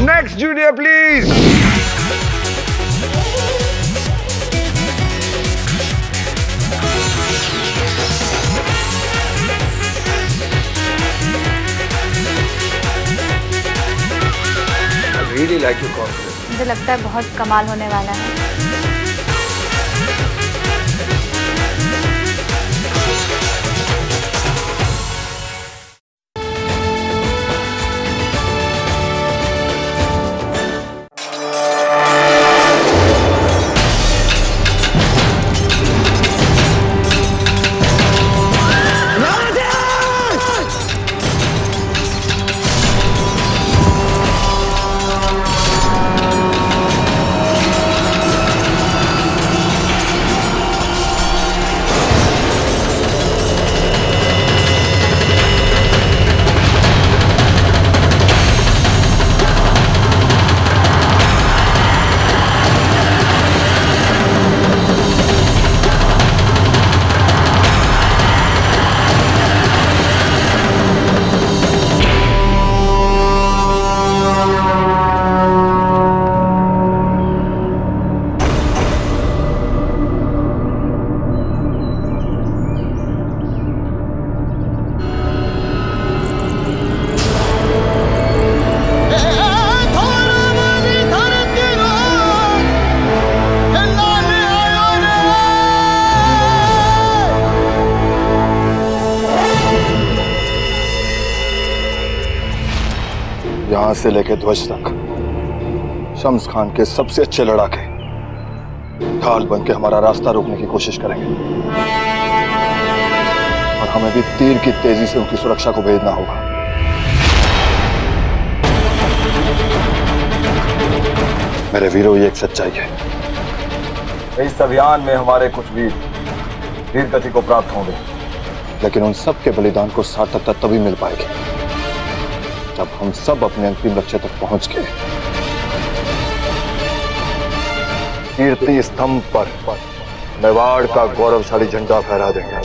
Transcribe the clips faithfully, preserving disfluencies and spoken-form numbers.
Next junior please. I really like your confidence. मुझे लगता है बहुत कमाल होने वाला है। यहाँ से लेकर ध्वज तक शम्सखान के सबसे अच्छे लड़ाके ढाल बन के हमारा रास्ता रोकने की कोशिश करेंगे और हमें भी तीर की तेजी से उनकी सुरक्षा को भेजना होगा। मेरे वीरों, ये एक सच्चाई है। इस अभियान में हमारे कुछ वीर वीर गति को प्राप्त होंगे, लेकिन उन सब के बलिदान को सार्थकता तभी मिल पाएगी जब हम सब अपने अंतिम लक्ष्य तक पहुंच गए। कीर्ति स्तंभ पर मेवाड़ का गौरवशाली झंडा फहरा देंगे।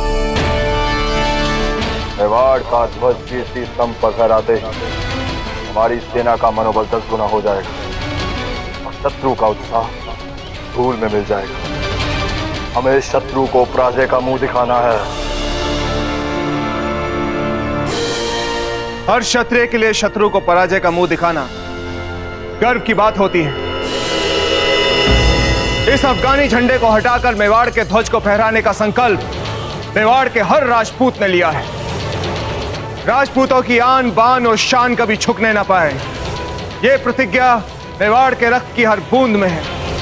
मेवाड़ का ध्वज कीर्ति स्तंभ पर फहराते हमारी सेना का मनोबल दस गुना हो जाएगा और शत्रु का उत्साह धूल में मिल जाएगा। हमें शत्रु को पराजय का मुंह दिखाना है। हर क्षत्रिय के लिए शत्रु को पराजय का मुंह दिखाना गर्व की बात होती है। इस अफगानी झंडे को हटाकर मेवाड़ के ध्वज को फहराने का संकल्प मेवाड़ के हर राजपूत ने लिया है। राजपूतों की आन बान और शान कभी झुकने ना पाए, ये प्रतिज्ञा मेवाड़ के रक्त की हर बूंद में है।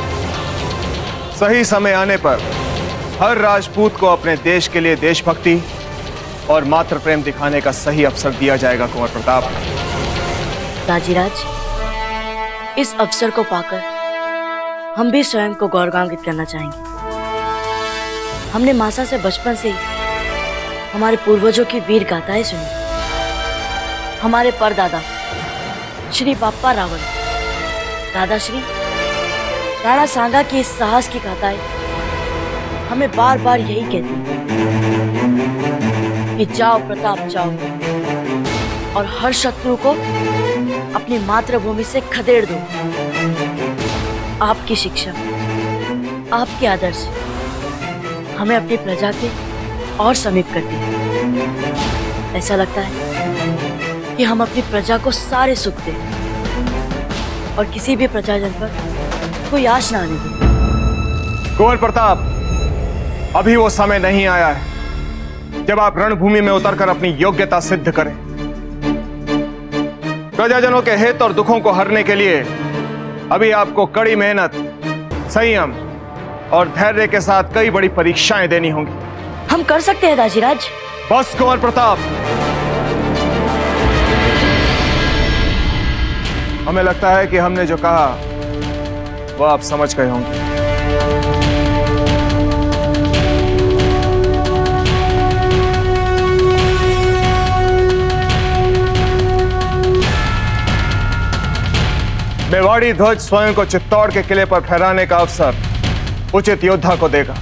सही समय आने पर हर राजपूत को अपने देश के लिए देशभक्ति और मातृ प्रेम दिखाने का सही अवसर दिया जाएगा। कुंवर प्रताप, दाजीराज, इस अवसर को पाकर हम भी स्वयं को गौरवान्वित करना चाहेंगे। हमने मासा से बचपन से ही हमारे पूर्वजों की वीर गाथाएं सुनी। हमारे परदादा श्री बाप्पा रावण, दादा श्री राणा सांगा की इस साहस की गाथाएं हमें बार बार यही कहती कि जाओ प्रताप जाओ और हर शत्रु को अपनी मातृभूमि से खदेड़ दो। आपकी शिक्षा, आपके आदर्श हमें अपनी प्रजा के और समीप करती है। ऐसा लगता है कि हम अपनी प्रजा को सारे सुख दें और किसी भी प्रजाजन पर कोई आश ना आने दें। कुंवर प्रताप, अभी वो समय नहीं आया है जब आप रणभूमि में उतरकर अपनी योग्यता सिद्ध करें। प्रजाजनों के हित और दुखों को हरने के लिए अभी आपको कड़ी मेहनत, संयम और धैर्य के साथ कई बड़ी परीक्षाएं देनी होंगी। हम कर सकते हैं दाजीराज। बस कुंवर प्रताप, हमें लगता है कि हमने जो कहा वो आप समझ गए होंगे। मेवाड़ी ध्वज स्वयं को चित्तौड़ के किले पर फहराने का अवसर उचित योद्धा को देगा।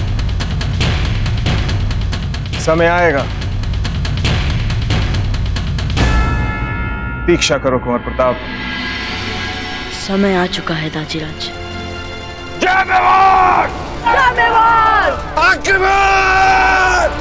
समय आएगा, प्रतीक्षा करो कुंवर प्रताप, समय आ चुका है दाजीराज। जय मेवाड़! जय मेवाड़! आक्रमण!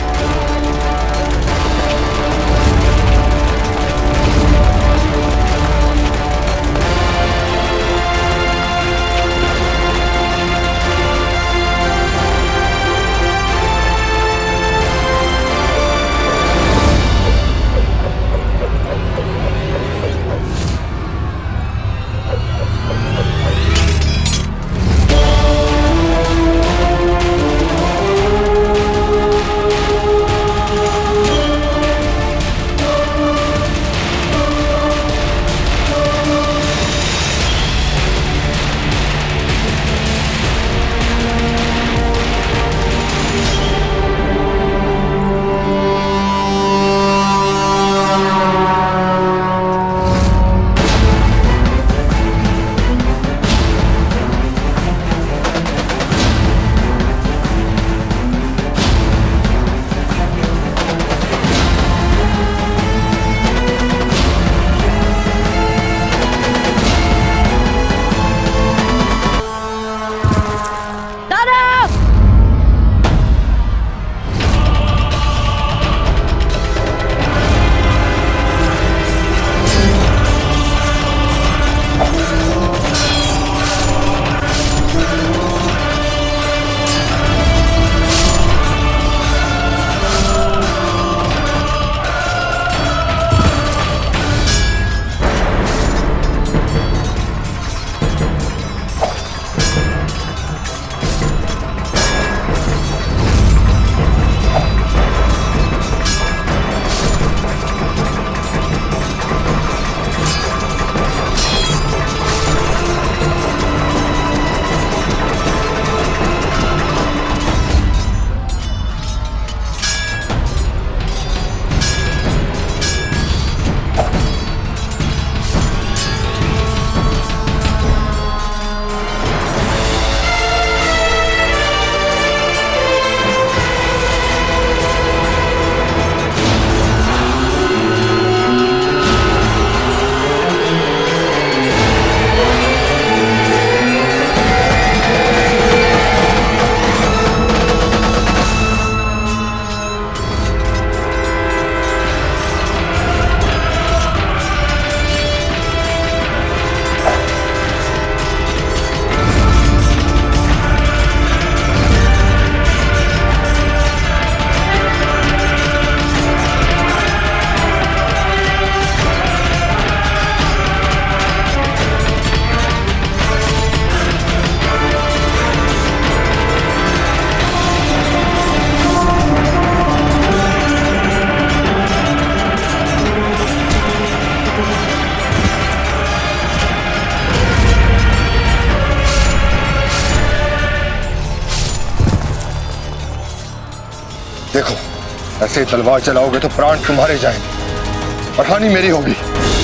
देखो, ऐसे तलवार चलाओगे तो प्राण तुम्हारे जाएंगे और हानि मेरी होगी।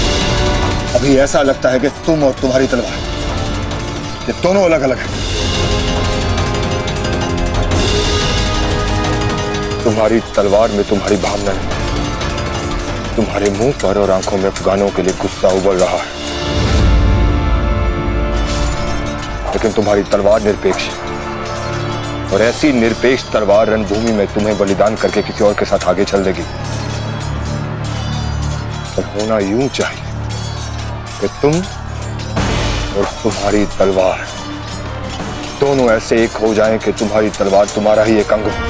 अभी ऐसा लगता है कि तुम और तुम्हारी तलवार ये दोनों अलग अलग हैं। तुम्हारी तलवार में तुम्हारी भावना नहीं, तुम्हारे मुंह पर और आंखों में अफगानों के लिए गुस्सा उबल रहा है, लेकिन तुम्हारी तलवार निरपेक्ष है और ऐसी निरपेक्ष तलवार रणभूमि में तुम्हें बलिदान करके किसी और के साथ आगे चल देगी। पर होना यूं चाहिए कि तुम और तुम्हारी तलवार दोनों ऐसे एक हो जाएं कि तुम्हारी तलवार तुम्हारा ही एक अंग हो,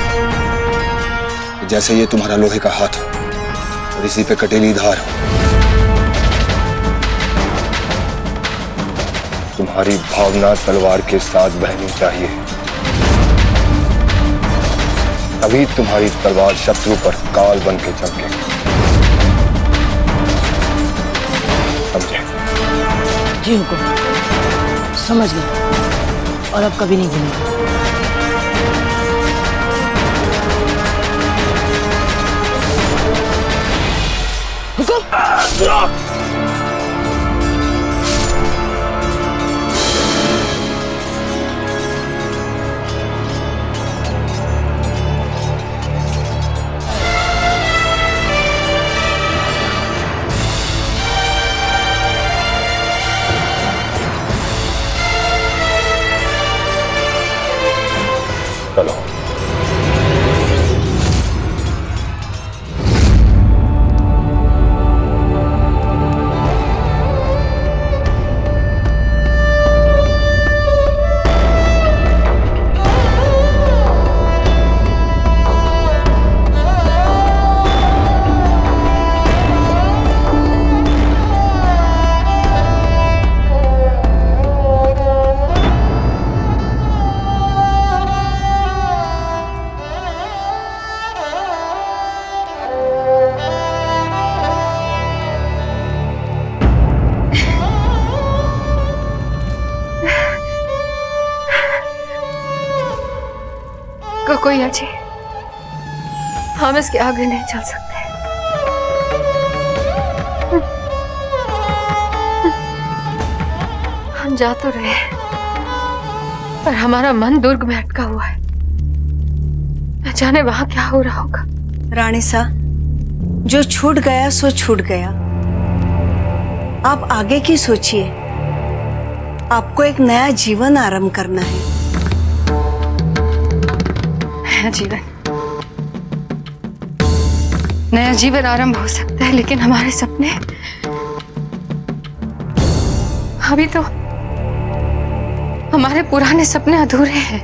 जैसे ये तुम्हारा लोहे का हाथ हो और इसी पे कटेली धार हो। तुम्हारी भावना तलवार के साथ बहनी चाहिए, तभी तुम्हारी तलवार शत्रु पर काल बन के चमकेगी। समझे? जी हुकुम, समझ गए और अब कभी नहीं भूलूंगा। हुकुम। कोई अजी, हम इसके आगे नहीं चल सकते। हम जा तो रहे पर हमारा मन दुर्ग में अटका हुआ है। न जाने वहां क्या हो रहा होगा। रानी सा, जो छूट गया सो छूट गया। आप आगे की सोचिए। आपको एक नया जीवन आरंभ करना है। नया जीवन, नया जीवन आरंभ हो सकता है, लेकिन हमारे सपने अभी तो हमारे पुराने सपने अधूरे हैं।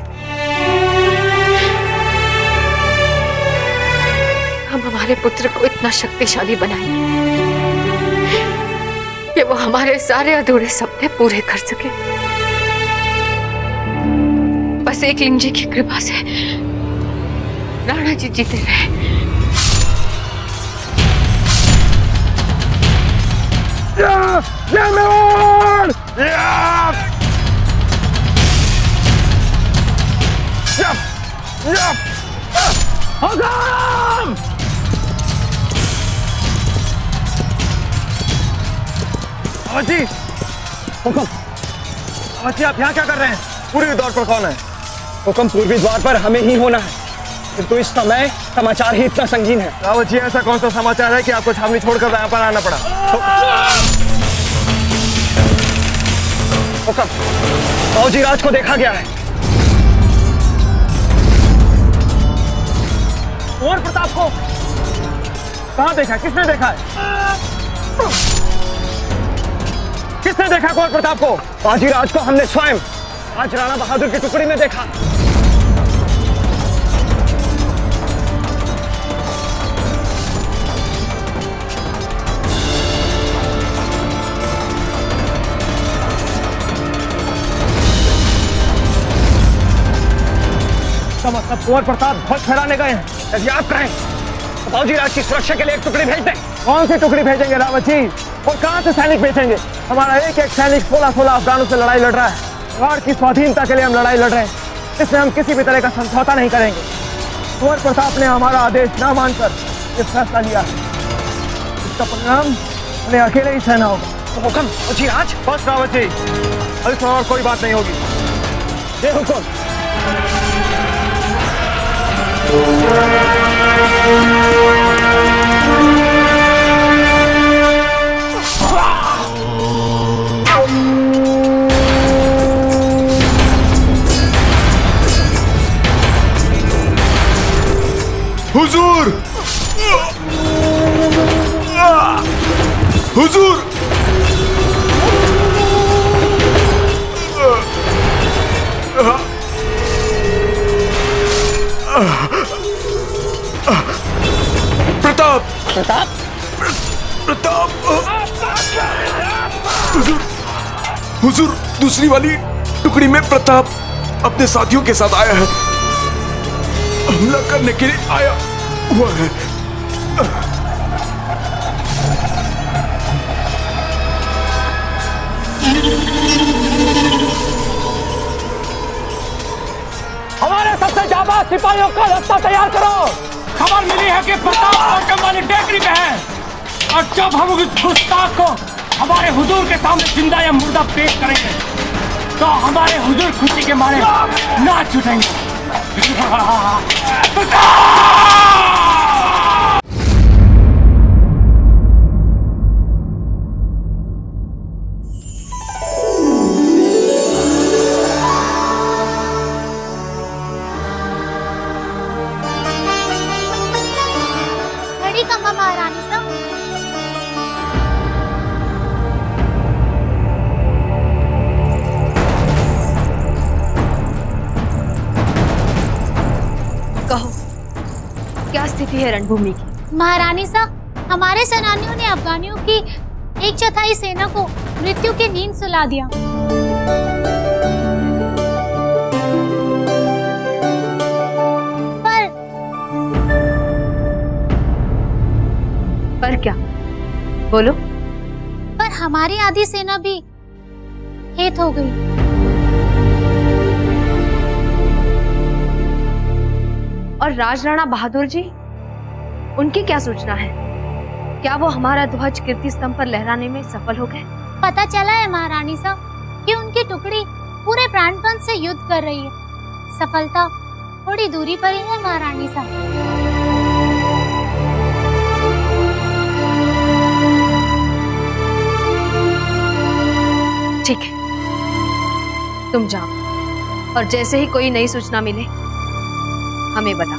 हम हमारे पुत्र को इतना शक्तिशाली बनाएंगे कि वो हमारे सारे अधूरे सपने पूरे कर सके। बस एक लिंग जी की कृपा से राणा जी जीते रहे। जय मेवाड़! हुकम! अवधी, हुकम। अवधी, आप यहाँ क्या कर रहे हैं? पूर्वी द्वार पर कौन है? हुकम, पूर्वी द्वार पर हमें ही होना है, किंतु इस समय समाचार ही इतना संगीन है। रावत जी, ऐसा कौन सा समाचार है कि आपको छावनी छोड़कर यहाँ पर आना पड़ा? हुकम, फौजी राज को देखा गया है। कुंवर प्रताप को कहाँ देखा? किसने देखा है? किसने देखा कुंवर प्रताप को? फौजी राज को हमने स्वयं आज राणा बहादुर की टुकड़ी में देखा। मतलब कुंवर प्रताप ध्वज फहराने गए हैं। यदि आप कहें तो फौजी राज की सुरक्षा के लिए एक टुकड़ी भेज दें। कौन सी टुकड़ी भेजेंगे रावत जी? और कहां से सैनिक भेजेंगे? हमारा एक एक सैनिक सोलह सोलह अफगानों से लड़ाई लड़ रहा है। मेवाड़ की स्वाधीनता के लिए हम लड़ाई लड़ रहे हैं। इसमें हम किसी भी तरह का समझौता नहीं करेंगे। कुंवर प्रताप ने हमारा आदेश न मानकर ये फैसला लिया है। इसका परिणाम उन्हें अकेले ही सहना होगा। तो हुकम फौजी राज। बस रावत जी, अभी और कोई बात नहीं होगी। ये हुकम। हुजूर! हुजूर! प्रताप! प्रताप! प्रताप! हुजूर! हुजूर, दूसरी वाली टुकड़ी में प्रताप अपने साथियों के साथ आया है। हमला करने के लिए आया हुआ है। हमारे सबसे जाबाज सिपाहियों का रास्ता तैयार करो। खबर मिली है कि प्रताप आटम वाली टेकरी पे है, और जब हम उस गुस्ताख को हमारे हुजूर के सामने जिंदा या मुर्दा पेश करेंगे तो हमारे हुजूर खुशी के मारे नाच उठेंगे। घड़ी कमा महारानी साहब। कहो, क्या स्थिति है रणभूमि की? महारानी साहब, हमारे सेनानियों ने अफगानियों की एक चौथाई सेना को मृत्यु की नींद सुला दिया। पर पर क्या? बोलो। पर हमारी आधी सेना भी हेत हो गई। और राज राणा बहादुर जी, उनकी क्या सूचना है? क्या वो हमारा ध्वज कीर्ति स्तंभ पर लहराने में सफल हो गए? पता चला है महारानी साहब कि उनकी टुकड़ी पूरे प्राणपण से युद्ध कर रही है। सफलता थोड़ी दूरी पर ही है महारानी साहब। ठीक है, तुम जाओ और जैसे ही कोई नई सूचना मिले हमें बताओ।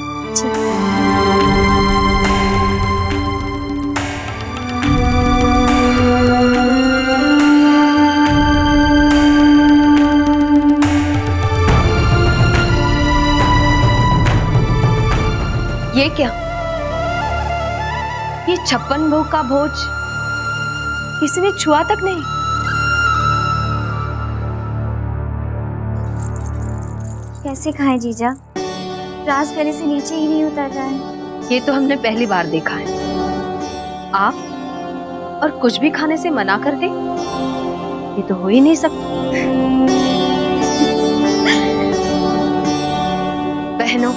ये क्या? ये छप्पन भोग का भोज किसी ने छुआ तक नहीं। कैसे खाएं जीजा? रास गले से नीचे ही नहीं उतर रहा है। ये तो हमने पहली बार देखा है। आप और कुछ भी खाने से मना कर दे, ये तो हो ही नहीं सकता। बहनों,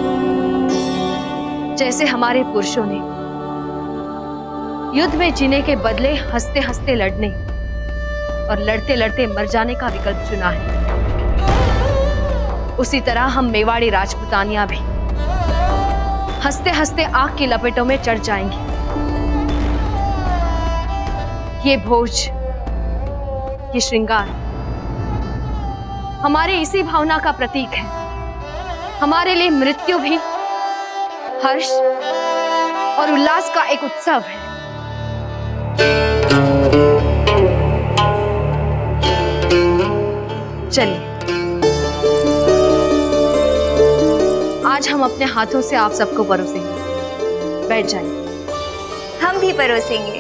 जैसे हमारे पुरुषों ने युद्ध में जीने के बदले हंसते हंसते लड़ने और लड़ते लड़ते मर जाने का विकल्प चुना है, उसी तरह हम मेवाड़ी राजपुतानियां भी हंसते हंसते आग की लपेटों में चढ़ जाएंगी। ये भोज, ये श्रृंगार हमारे इसी भावना का प्रतीक है। हमारे लिए मृत्यु भी हर्ष और उल्लास का एक उत्सव है। चलिए, आज हम अपने हाथों से आप सबको परोसेंगे। बैठ जाइए। हम भी परोसेंगे।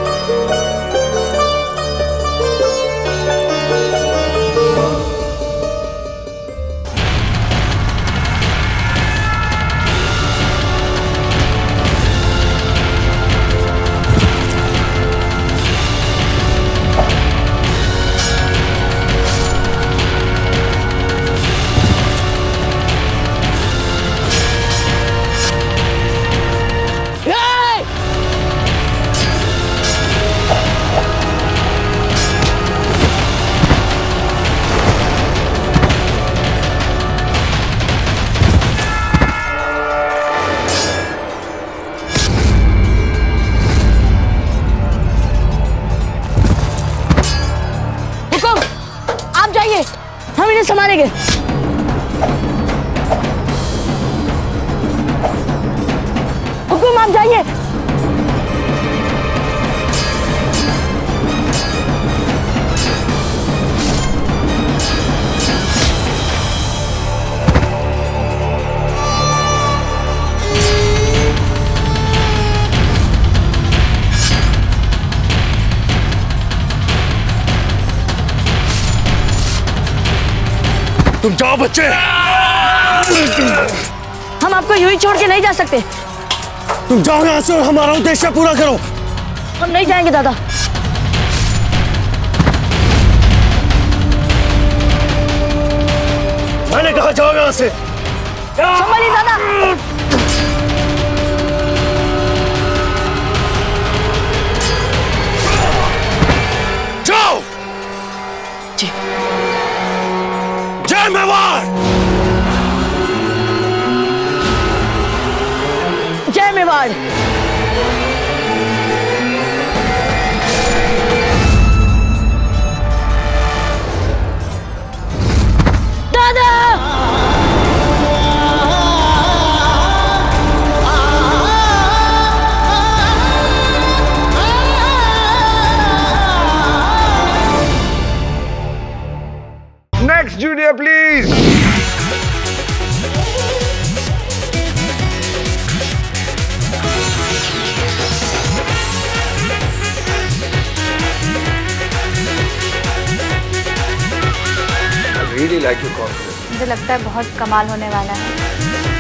हम इन्हें संभालेंगे। हुकुम, आप जाइए। तुम जाओ बच्चे। हम आपको यूं ही छोड़ के नहीं जा सकते। तुम जाओ यहाँ से और हमारा उद्देश्य पूरा करो। हम नहीं जाएंगे दादा। मैंने कहा जाओ यहाँ से। संभालिए दादा। जाओ। जय मेवाड़। जय मेवाड़। दादा। Next junior, please. I really like your confidence. मुझे लगता है बहुत कमाल होने वाला है।